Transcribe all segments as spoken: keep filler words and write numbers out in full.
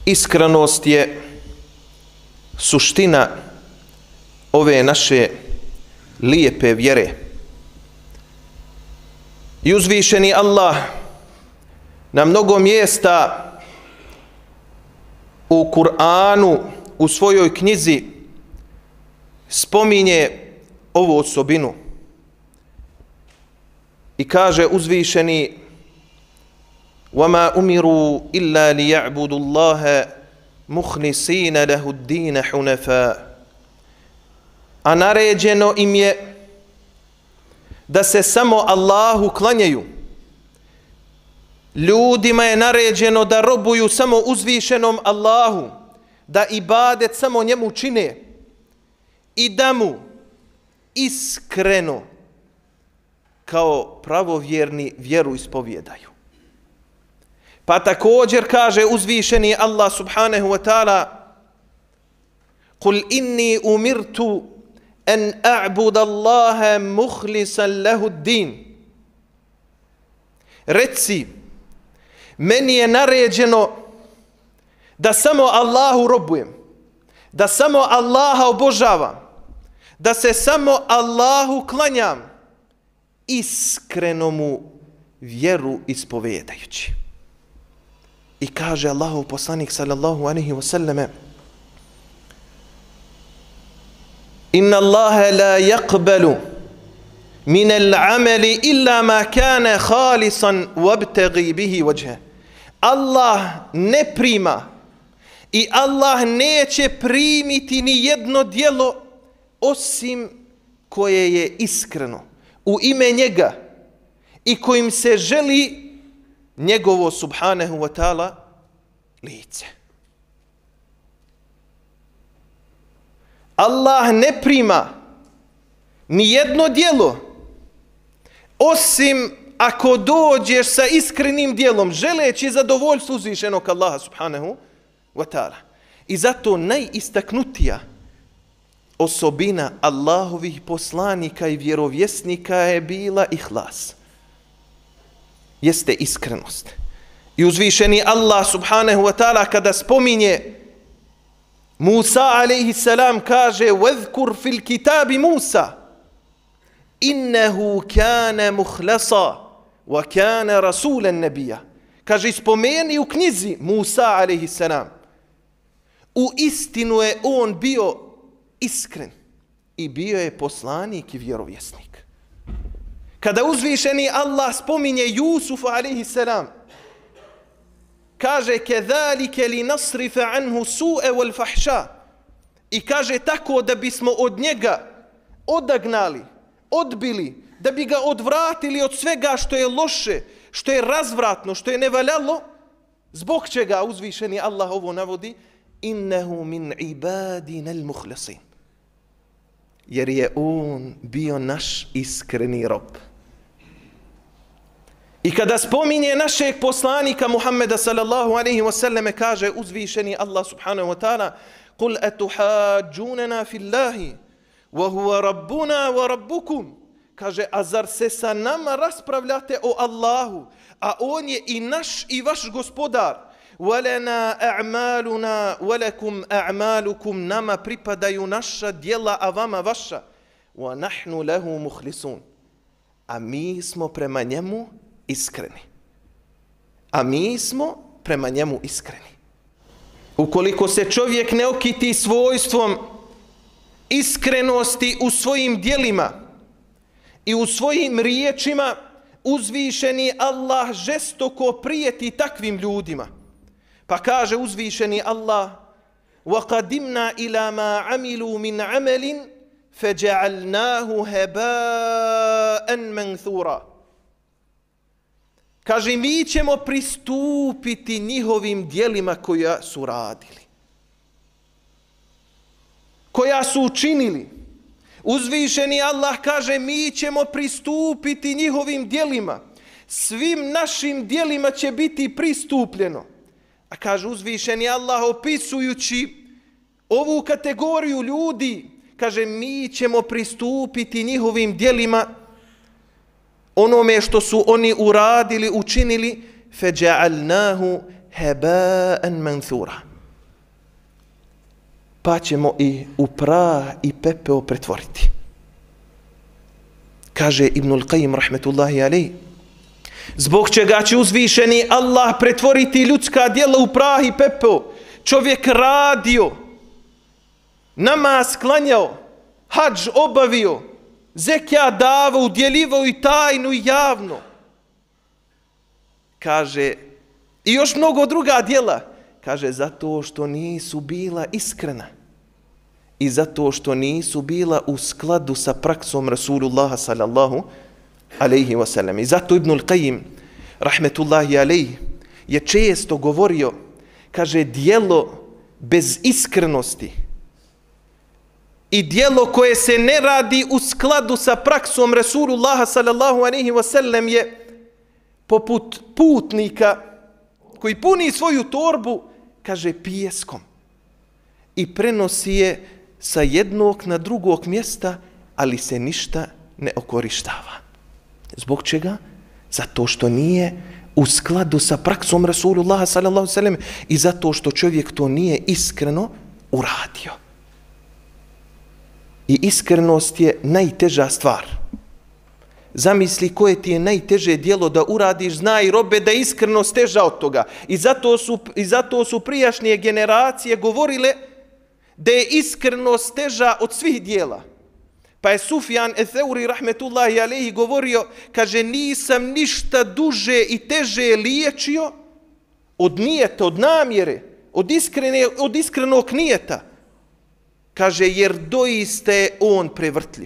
Iskrenost je suština ove naše lijepe vjere. I uzvišeni Allah na mnogo mjesta u Kur'anu, u svojoj knjizi spominje ovu osobinu i kaže uzvišeni: وَمَا أُمِرُوا إِلَّا لِيَعْبُدُوا اللَّهَ مُخْلِصِينَ لَهُ الدِّينَ حُنَفَاءَ. A naređeno im je da se samo Allahu klanjaju. Ljudima je naređeno da robuju samo uzvišenom Allahu, da ibadet samo njemu čine i da mu iskreno kao pravovjerni vjeru ispovjedaju. Pa također kaže uzvišeni Allah subhanahu wa ta'ala: قُلْ إِنِّي أُمِرْتُ أَنْ أَعْبُدَ اللَّهَ مُخْلِصًا لَهُ الدِّينَ. Reci, meni je naređeno da samo Allahu robujem, da samo Allaha obožavam, da se samo Allahu klanjam, iskreno mu vjeru ispovedajući. I kaže Allahov poslanik sallallahu alejhi ve selleme: Inna Allaha la yaqbalu min al-amali illa ma kana khalisan wabtaghi bihi wajha. Allah ne prima i Allah neće primiti ni jedno djelo osim koje je iskreno u ime njega i kojim se želi njegovo subhanahu wa ta'ala lice. Allah ne prima ni jedno djelo osim ako dođeš sa iskrenim djelom, želeći zadovoljstvo uzvišenog Allaha subhanahu wa ta'ala. I zato najistaknutija osobina Allahovih poslanika i vjerovjesnika je bila ihlas. Jeste iskrenost. I uzvišeni Allah subhanahu wa ta'ala kada spominje Musa alejhi salam kaže: وَذْكُرْ فِي الْكِتَابِ مُوسَى إِنَّهُ كَانَ مُخْلَصًا وَكَانَ رَسُولًا نَبِيًّا. Kaže, spomeni u knjizi Musa alejhi salam, u istinu je on bio iskren i bio je poslanik i vjerovjesnik. Kada uzvišeni Allah spominje Jusufa alejhi salam, kaže: كَذَلِكَ لِنَصْرِفَ عَنْهُ سُوءَ وَالْفَحْشَاءَ. I kaže tako da bismo od njega odagnali, odbili, da bi ga odvratili od svega što je loše, što je razvratno, što je nevaljalo. Zbog čega uzvišeni Allah ovo navodi? Innehu min ibadina al-mukhlisin. Jer je on bio naš iskreni rob. I kada spominje našeg poslanika Muhammeda sallallahu alejhi ve selleme, kaže uzvišeni Allah subhanahu wa ta'ala: قُلْ أَتُحَاجُّونَنَا فِي اللَّهِ وَهُوَ رَبُّنَا وَرَبُّكُمْ. Kaže, a zar se sa nama raspravljate o Allahu, a on je i naš i vaš gospodar. وَلَنَا أَعْمَالُنَا وَلَكُمْ أَعْمَالُكُمْ. Nama pripadaju naša djela, a vama vaša. وَنَحْنُ لَهُ مُخْلِصُونَ. A mi smo prema njemu iskreni. A mi smo prema njemu iskreni. Ukoliko se čovjek ne okiti svojstvom iskrenosti u svojim djelima i u svojim riječima, uzvišeni Allah žestoko prijeti takvim ljudima. Pa kaže uzvišeni Allah: وَقَدِمْنَا إِلَى مَا عَمِلُوا مِنْ عَمَلٍ فَجَعَلْنَاهُ هَبَاءً مَنْثُورًا. Kaže, mi ćemo pristupiti njihovim djelima koja su radili, koja su učinili. Uzvišeni Allah kaže, mi ćemo pristupiti njihovim djelima. Svim našim djelima će biti pristupljeno. A kaže uzvišeni Allah opisujući ovu kategoriju ljudi, kaže, mi ćemo pristupiti njihovim djelima, onome što su oni uradili, učinili, فَجَعَلْنَاهُ هَبَاءً مَنْثُورًا. pa ćemo i u prah i pepeo pretvoriti. Kaže Ibnul Qayyim rahmetullahi alejhi, zbog čega će uzvišeni Allah pretvoriti ljudska djela u prah i pepeo. Čovjek radio, namaz klanjao, hadž obavio, zekija davao, udjeljivao i tajnu i javno. Kaže, i još mnogo druga djela. Kaže, zato što nisu bila iskrena i zato što nisu bila u skladu sa praksom Rasulullaha sallallahu alaihi wasallam. I zato Ibnul Qayyim rahmetullahi alejhi je često govorio, kaže, djelo bez iskrenosti i djelo koje se ne radi u skladu sa praksom Rasulullaha sallallahu alejhi wasallam je poput putnika koji puni svoju torbu, kaže, pijeskom i prenosi je sa jednog na drugog mjesta, ali se ništa ne okorištava. Zbog čega? Zato što nije u skladu sa praksom Rasulullaha sallallahu alejhi ve sellem i zato što čovjek to nije iskreno uradio. I iskrenost je najteža stvar. Zamisli koje ti je najteže djelo da uradiš, znaj robe da je iskrenost teža od toga. I zato su, i zato su prijašnje generacije govorile da je iskrenost teža od svih djela. Pa je Sufjan Etheuri rahmetullahi alejhi govorio, kaže, nisam ništa duže i teže liječio od nijeta, od namjere, od, iskrene, od iskrenog nijeta. Kaže, jer doista je on prevrtljiv.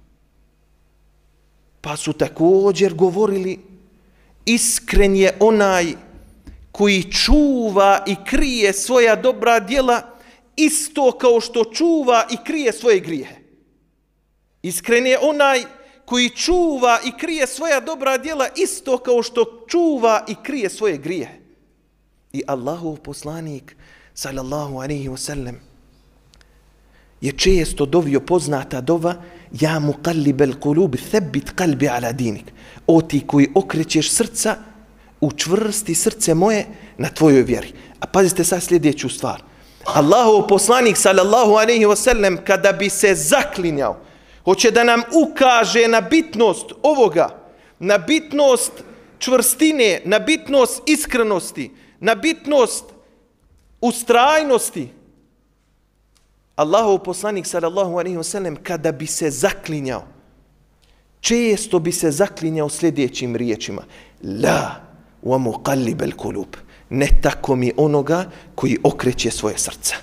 Pa su također govorili, iskren je onaj koji čuva i krije svoja dobra djela isto kao što čuva i krije svoje grijehe. Iskren je onaj koji čuva i krije svoja dobra djela isto kao što čuva i krije svoje grijehe. I Allahov poslanik sallallahu alejhi ve sellem je često dovio poznata dova, ja muqallibel qulub thabbit qalbi ala dinik. O ti koji okrećeš srca, učvrsti srce moje na tvojoj vjeri. A pazite sad sljedeću stvar. Allahov poslanik sallallahu alejhi ve sellem kada bi se zaklinjao, hoće da nam ukaže na bitnost ovoga, na bitnost čvrstine, na bitnost iskrenosti, na bitnost ustrajnosti. Allahov poslanik sallallahu alejhi ve sellem kada bi se zaklinjao, često bi se zaklinjao sljedećim riječima: la wa muqallibel kulub, ne tako mi onoga koji okreće svoje srce.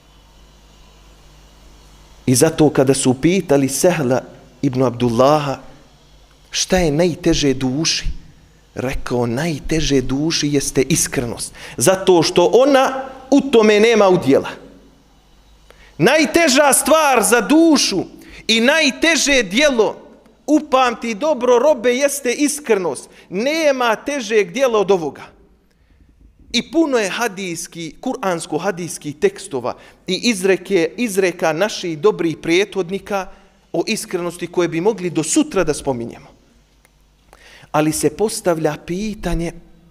I zato kada su pitali Sehla ibn Abdullaha šta je najteže duši, rekao, najteže duši jeste iskrenost, zato što ona u tome nema udjela. Najteža stvar za dušu i najteže djelo, upamti dobro robe, jeste iskrenost. Nema težeg djela od ovoga. I puno je hadijski, kuransko-hadijskih tekstova i izreke, izreka naših dobrih prethodnika o iskrenosti koje bi mogli do sutra da spominjemo. Ali se postavlja pitanje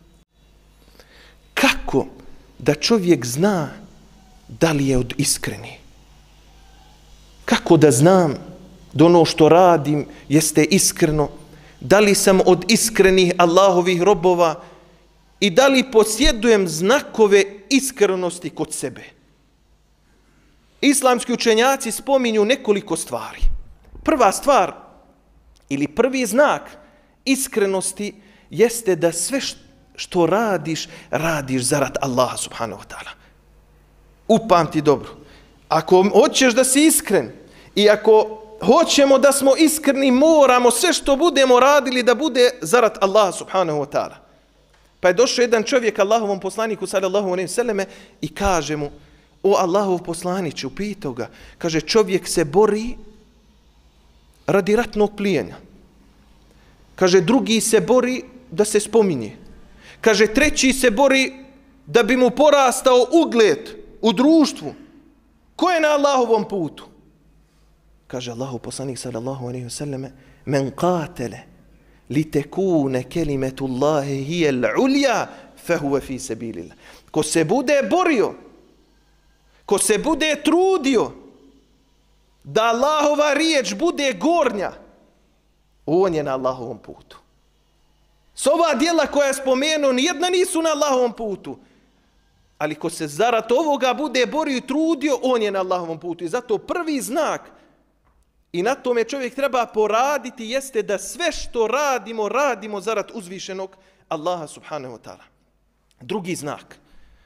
kako da čovjek zna da li je od iskreni. Kako da znam da ono što radim jeste iskreno, da li sam od iskrenih Allahovih robova i da li posjedujem znakove iskrenosti kod sebe. Islamski učenjaci spominju nekoliko stvari. Prva stvar ili prvi znak iskrenosti jeste da sve što radiš, radiš zarad Allaha subhanahu wa ta'ala. Upamti dobro. Ako hoćeš da si iskren i ako hoćemo da smo iskreni, moramo sve što budemo radili da bude zarad Allaha subhanahu wa ta'ala. Pa je došao jedan čovjek Allahovom poslaniku sallallahu alejhi ve selleme i kaže mu: o Allahov poslaniče, upitao ga, kaže, čovjek se bori radi ratnog plijenja. Kaže, drugi se bori da se spominje. Kaže, treći se bori da bi mu porastao ugled u društvu. Ko je na Allahovom putu? Kaže Allahov poslanik sallallahu alejhi ve selleme: men qatala litekune kelimetullahi hijel ulja fehuve fi sabilillah. Ko se bude borio ko se bude trudio da Allahova riječ bude gornja, on je na Allahovom putu. S ova djela koja je spomenuo, nijedna nisu na Allahovom putu. Ali ko se zarad ovoga bude borio i trudio, on je na Allahovom putu. I zato prvi znak, i na tome čovjek treba poraditi, jeste da sve što radimo, radimo zarad uzvišenog Allaha subhanahu wa ta'ala. Drugi znak.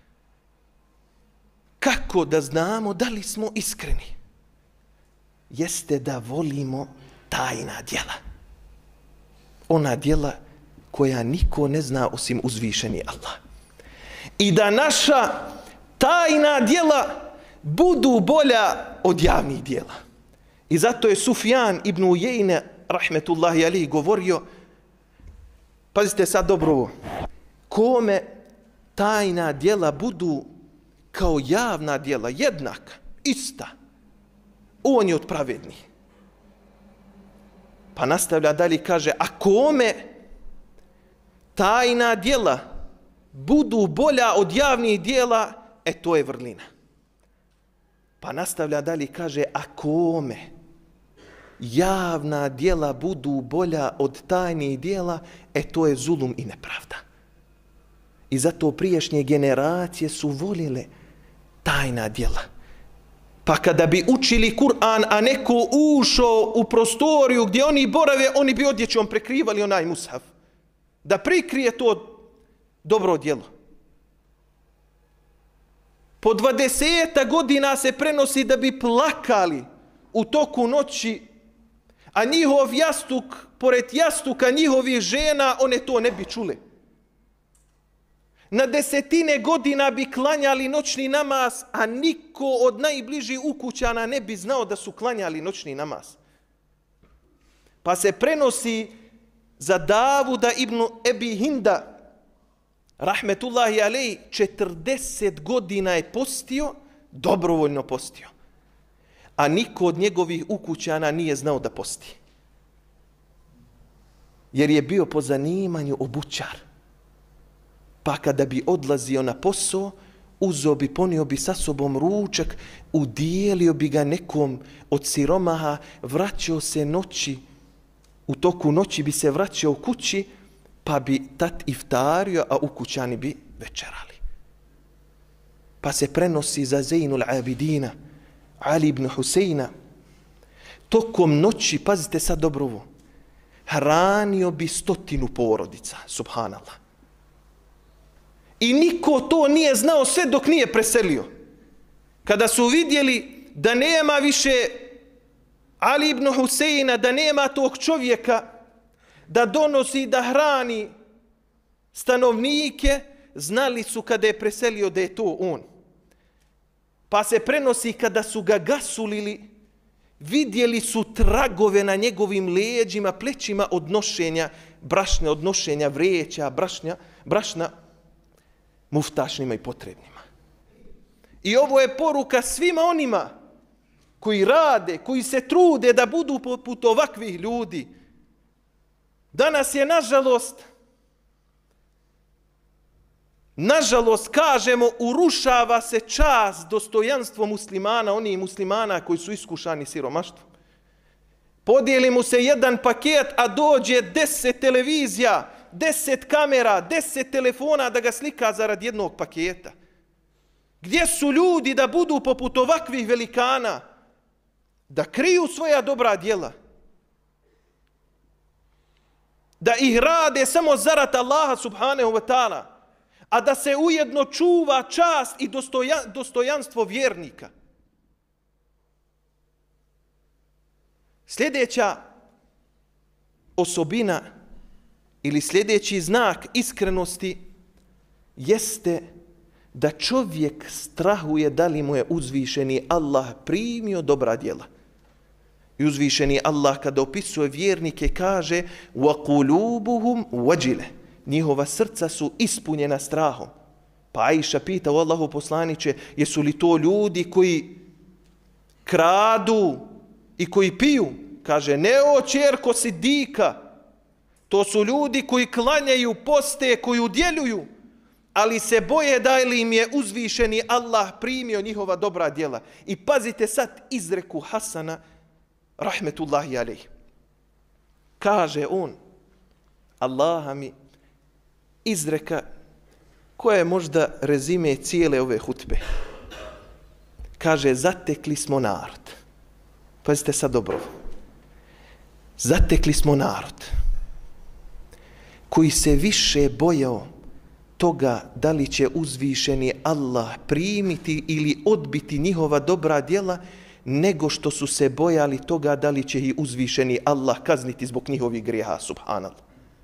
Kako da znamo da li smo iskreni? Jeste da volimo tajna djela. Ona djela koja niko ne zna osim uzvišeni Allah. I da naša tajna djela budu bolja od javnih djela. I zato je Sufjan ibn Ujejne, rahmetullahi alihi, govorio, pazite sad dobro ovo, kome tajna djela budu kao javna djela, jednaka, ista, on je od pravednih. Pa nastavlja dalje, kaže, a kome tajna djela budu bolja od javnih djela, e to je vrlina. Pa nastavlja dalje, kaže, a kome javna djela budu bolja od tajnih djela, e to je zulum i nepravda. I zato prijašnje generacije su voljele tajna djela. Pa kada bi učili Kur'an, a neko ušao u prostoriju gdje oni borave, oni bi odjećom prekrivali onaj mushaf. Da prikrije to dobro djelo. Po dvadeseta godina se prenosi da bi plakali u toku noći, a njihov jastuk, pored jastuka njihovih žena, one to ne bi čule. Na desetine godina bi klanjali noćni namaz, a niko od najbližih ukućana ne bi znao da su klanjali noćni namaz. Pa se prenosi za Davuda ibn Ebi Hinda, rahmetullahi alejhi, četrdeset godina je postio, dobrovoljno postio. A niko od njegovih ukućana nije znao da posti. Jer je bio po zanimanju obućar. Pa kada bi odlazio na posao, uzeo bi, ponio bi sa sobom ručak, udijelio bi ga nekom od siromaha, vraćao se noći, u toku noći bi se vraćao kući, pa bi tat iftario, a ukućani bi večerali. Pa se prenosi za Zejnul Abidina, Ali ibn Husejna, tokom noći, pazite sad dobro ovo, hranio bi stotinu porodica, subhanallah. I niko to nije znao sve dok nije preselio. Kada su vidjeli da nema više Ali ibn Husejna, da nema tog čovjeka da donosi, da hrani stanovnike, znali su kada je preselio da je to on. Pa se prenosi kada su ga gasulili, vidjeli su tragove na njegovim leđima, plećima od nošenja brašne, od nošenja vreća, brašnja, brašna muftašnima i potrebnima. I ovo je poruka svima onima koji rade, koji se trude da budu poput ovakvih ljudi. Danas je, nažalost, nažalost, kažemo, urušava se čast, dostojanstvo muslimana, onih muslimana koji su iskušani siromaštvom. Podijeli mu se jedan paket, a dođe deset televizija, deset kamera, deset telefona da ga slika zarad jednog paketa. Gdje su ljudi da budu poput ovakvih velikana? Da kriju svoja dobra djela. Da ih rade samo zarad Allaha subhanahu wa ta'ala. A da se ujedno čuva čast i dostoja, dostojanstvo vjernika. Sljedeća osobina ili sljedeći znak iskrenosti jeste da čovjek strahuje da li mu je uzvišeni Allah primio dobra djela. I uzvišeni Allah kada opisuje vjernike kaže وَقُلُوبُهُمْ وَجِلَ, njihova srca su ispunjena strahom. Pa Aisha pita, o Allahu poslaniće, jesu li to ljudi koji kradu i koji piju? Kaže, ne o ćerko Sidika, to su ljudi koji klanjaju, poste, koji udjeljuju, ali se boje da li im je uzvišeni Allah primio njihova dobra djela. I pazite sad izreku Hasana, rahmetullahi alejhi. Kaže on, Allaha mi, izreka koja je možda rezime cijele ove hutbe. Kaže, zatekli smo narod. Pazite sad dobro. Zatekli smo narod koji se više bojao toga da li će uzvišeni Allah primiti ili odbiti njihova dobra djela, nego što su se bojali toga da li će ih uzvišeni Allah kazniti zbog njihovih grijeha, subhanallah.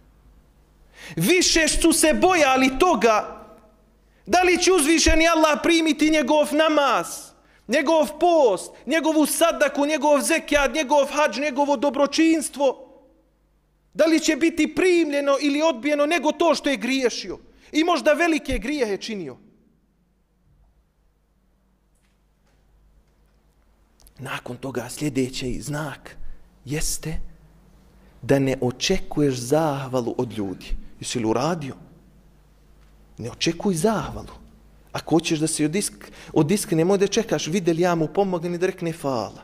Više su se bojali toga da li će uzvišeni Allah primiti njegov namaz, njegov post, njegovu sadaku, njegov zekijat, njegov hadž, njegovo dobročinstvo. Da li će biti primljeno ili odbijeno nego to što je griješio. I možda velike grijehe činio. Nakon toga sljedeći znak jeste da ne očekuješ zahvalu od ljudi. Jesi li uradio? Ne očekuj zahvalu. Ako hoćeš da se odisk, odiskne, nemoj da čekaš, vidjeli ja mu pomognem i da rekne hvala.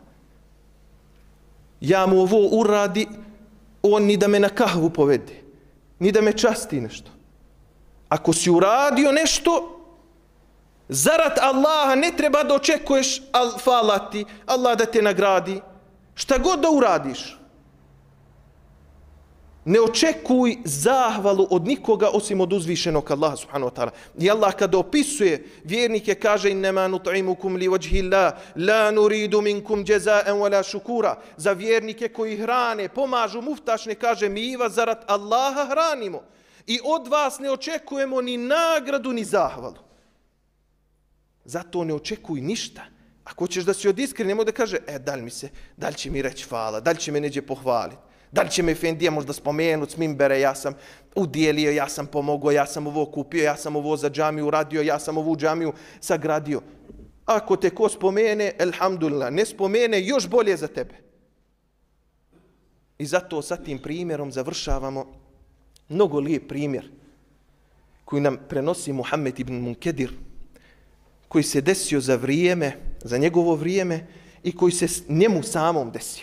Ja mu ovo uradi, on ni da me na kahvu povede, ni da me časti nešto. Ako si uradio nešto, zarad Allaha ne treba da očekuješ al falati, Allah da te nagradi. Šta god da uradiš, ne očekuj zahvalu od nikoga osim od uzvišenog Allaha subhanahu wa ta'ala. I Allah kada opisuje vjernike kaže innama nut'imukum li wajhi Allah la nuridu minkum jaza'an wala shukura. Za vjernike koji hrane, pomažu muftašne kaže mi vas zarad Allaha hranimo i od vas ne očekujemo ni nagradu ni zahvalu. Zato ne očekuj ništa. Ako ćeš da si od iskren, nemoj da kaže e da li mi se, da li će mi reći hvala, da li će me neđe pohvaliti. Da li će me Efendija možda spomenuti s mimbere, ja sam udjelio, ja sam pomogao, ja sam ovo kupio, ja sam ovo za džamiju uradio, ja sam ovu džamiju sagradio. Ako te ko spomene, elhamdulillah, ne spomene, još bolje za tebe. I zato sa tim primjerom završavamo mnogo lijep primjer koji nam prenosi Muhammed ibn Munkedir, koji se desio za vrijeme, za njegovo vrijeme i koji se njemu samom desio.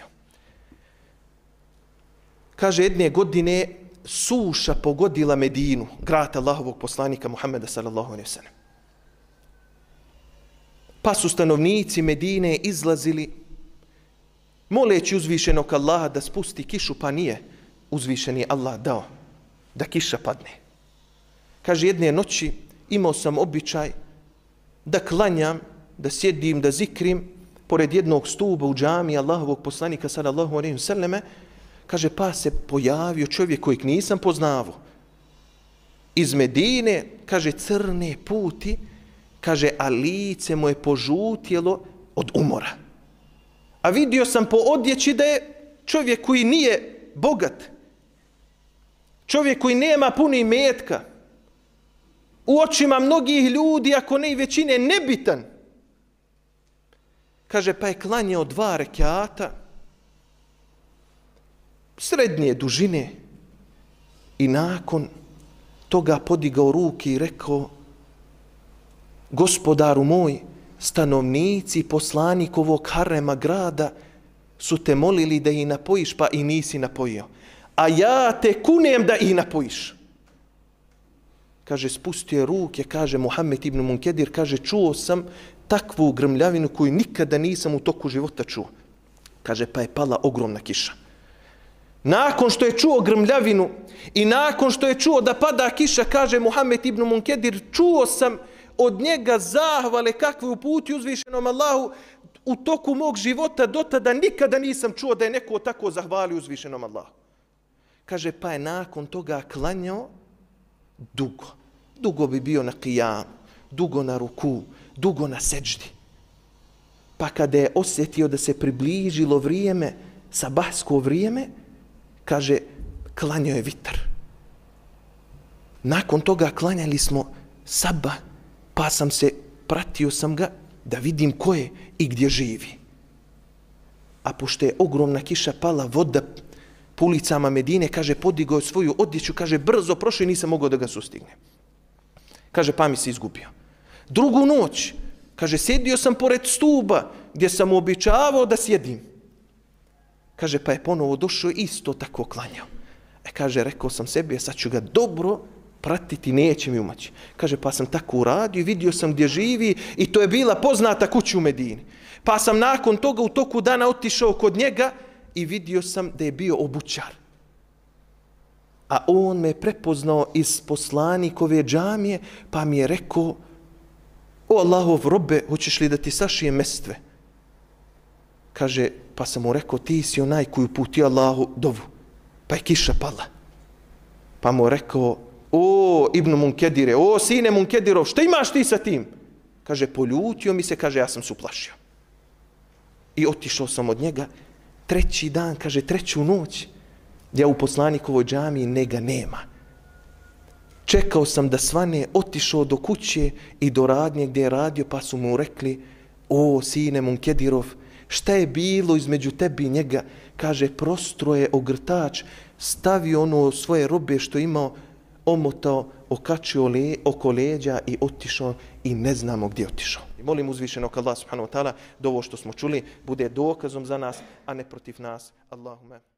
Kaže, jedne godine suša pogodila Medinu, grad Allahovog poslanika Muhammeda sallallahu alejhi ve sellem. Pa su stanovnici Medine izlazili moleći uzvišenog Allaha da spusti kišu, pa nije uzvišeni Allah dao da kiša padne. Kaže, jedne noći imao sam običaj da klanjam, da sjedim, da zikrim pored jednog stuba u džami Allahovog poslanika sallallahu alejhi ve selleme. Kaže, pa se pojavio čovjek kojeg nisam poznavao. Iz Medine, kaže, crne puti, kaže, a lice mu je požutjelo od umora. A vidio sam po odjeći da je čovjek koji nije bogat. Čovjek koji nema puno imetka. U očima mnogih ljudi, ako ne i većine, nebitan. Kaže, pa je klanjao dva rekata, srednje dužine i nakon toga podigao ruke i rekao, gospodaru moj, stanovnici poslanikovog harema grada su te molili da ih napojiš, pa i nisi napojio. A ja te kunem da ih napojiš. Kaže, spustio ruke, kaže Muhammed ibn Munkedir, kaže, čuo sam takvu grmljavinu koju nikada nisam u toku života čuo. Kaže, pa je pala ogromna kiša. Nakon što je čuo grmljavinu i nakon što je čuo da pada kiša, kaže Muhammed ibn Munkedir, čuo sam od njega zahvale kakve uputi uzvišenom Allahu u toku mog života, do tada nikada nisam čuo da je neko tako zahvalio uzvišenom Allahu. Kaže, pa je nakon toga klanjao dugo. Dugo bi bio na qiyamu, dugo na ruku, dugo na seđdi. Pa kada je osjetio da se približilo vrijeme, sabahsko vrijeme, kaže, klanjao je vitar. Nakon toga klanjali smo sabah, pa sam se, pratio sam ga da vidim ko je i gdje živi. A pošto je ogromna kiša pala, voda po ulicama Medine, kaže, podigao svoju odjeću, kaže, brzo prošao i nisam mogao da ga sustignem. Kaže, pa mi se izgubio. Drugu noć, kaže, sjedio sam pored stuba gdje sam običavao da sjedim. Kaže, pa je ponovo došao isto tako klanjao. E, kaže, rekao sam sebi, sad ću ga dobro pratiti, neće mi umaći. Kaže, pa sam tako uradio i vidio sam gdje živi i to je bila poznata kuća u Medini. Pa sam nakon toga u toku dana otišao kod njega i vidio sam da je bio obućar. A on me prepoznao iz poslanikove džamije, pa mi je rekao, o Allahov robe, hoćeš li da ti sašijem mestve? Kaže, pa sam mu rekao, ti si onaj koji uputi Allahu dovu. Pa je kiša pala. Pa mu rekao, o Ibn Munkedire, o sine Munkedirov, šta imaš ti sa tim? Kaže, poljutio mi se, kaže, ja sam se uplašio. I otišao sam od njega. Treći dan, kaže, treću noć, ja u poslanikovoj džamiji njega nema. Čekao sam da svane, otišao do kuće i do radnje gdje je radio, pa su mu rekli, o sine Munkedirov, šta je bilo između tebi i njega? Kaže, prostro je ogrtač, stavio ono svoje robe što imao, omotao, okačio le, oko leđa i otišao i ne znamo gdje je otišao. I molim uzvišenog Allah subhanahu wa ta'ala da ovo što smo čuli bude dokazom za nas, a ne protiv nas. Allahume.